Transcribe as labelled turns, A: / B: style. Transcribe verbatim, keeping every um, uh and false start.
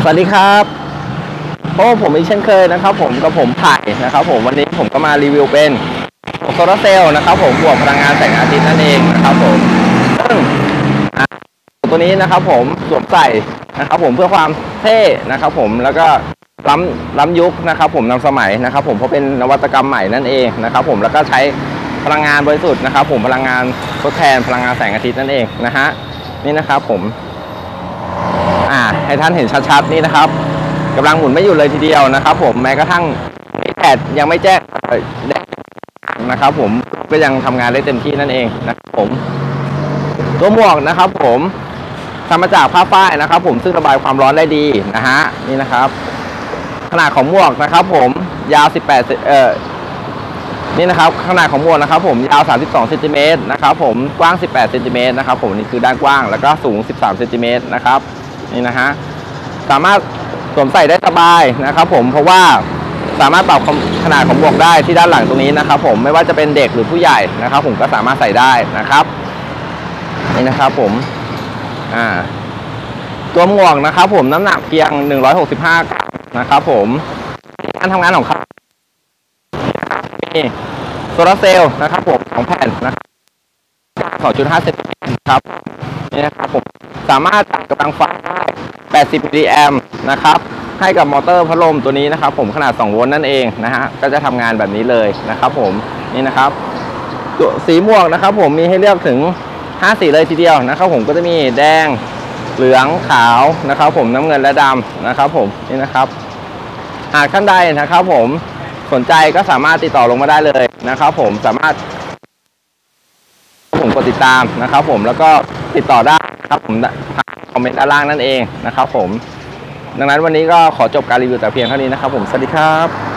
A: วัสดีครับพบกับผมอีกเช่นเคยนะครับผมกับผมไผ่นะครับผมวันนี้ผมก็มารีวิวเป็นโซลาร์เซลล์นะครับผมบวกพลังงานแสงอาทิตย์นั่นเองนะครับผมซึ่งตัวนี้นะครับผมสวมใส่นะครับผมเพื่อความเท่นะครับผมแล้วก็ล้ำล้ำยุคนะครับผมนำสมัยนะครับผมเพราะเป็นนวัตกรรมใหม่นั่นเองนะครับผมแล้วก็ใช้พลังงานบริสุทธิ์นะครับผมพลังงานทดแทนพลังงานแสงอาทิตย์นั่นเองนะฮะนี่นะครับผมอ่าให้ท่านเห็นชัดๆนี่นะครับกำลังหมุนไม่หยุดเลยทีเดียวนะครับผมแม้กระทั่งแดดยังไม่แจ้งนะครับผมก็ยังทำงานได้เต็มที่นั่นเองนะครับผมตัวหมวกนะครับผมทำมาจากผ้าฝ้ายนะครับผมซึ่งระบายความร้อนได้ดีนะฮะนี่นะครับขนาดของหมวกนะครับผมยาวสิบแปดเอ่อนี่นะครับขนาดของหมวกนะครับผมยาวสามสิบสองเซนติเมตรนะครับผมกว้างสิบแปดเซนติเมตรนะครับผมนี่คือด้านกว้างแล้วก็สูงสิบสามเซนติเมตรนะครับนี่นะฮะสามารถสวมใส่ได้สบายนะครับผมเพราะว่าสามารถปรับขนาดของหมวกได้ที่ด้านหลังตรงนี้นะครับผมไม่ว่าจะเป็นเด็กหรือผู้ใหญ่นะครับผมก็สามารถใส่ได้นะครับนี่นะครับผมอ่าตัวหมวกนะครับผมน้ำหนักเพียงหนึ่งร้อยหกสิบห้ากรัมนะครับผมการทำงานของเขามีโซลาร์เซลล์นะครับผมสองแผ่นนะครับ สองจุดห้า เซนติเมตรครับนี่นะครับผมสามารถตัดกำลังไฟได้แปดสิบมิลลิแอมป์นะครับให้กับมอเตอร์พัดลมตัวนี้นะครับผมขนาดสองโวลต์นั่นเองนะฮะก็จะทำงานแบบนี้เลยนะครับผมนี่นะครับตัวสีม่วงนะครับผมมีให้เลือกถึงห้าสีเลยทีเดียวนะครับผมก็จะมีแดงเหลืองขาวนะครับผมน้ำเงินและดำนะครับผมนี่นะครับหากท่านใดนะครับผมสนใจก็สามารถติดต่อลงมาได้เลยนะครับผมสามารถผมกดติดตามนะครับผมแล้วก็ติดต่อได้ครับผมทางคอมเมนต์ด้านล่างนั่นเองนะครับผมดังนั้นวันนี้ก็ขอจบการรีวิวแต่เพียงเท่านี้นะครับผมสวัสดีครับ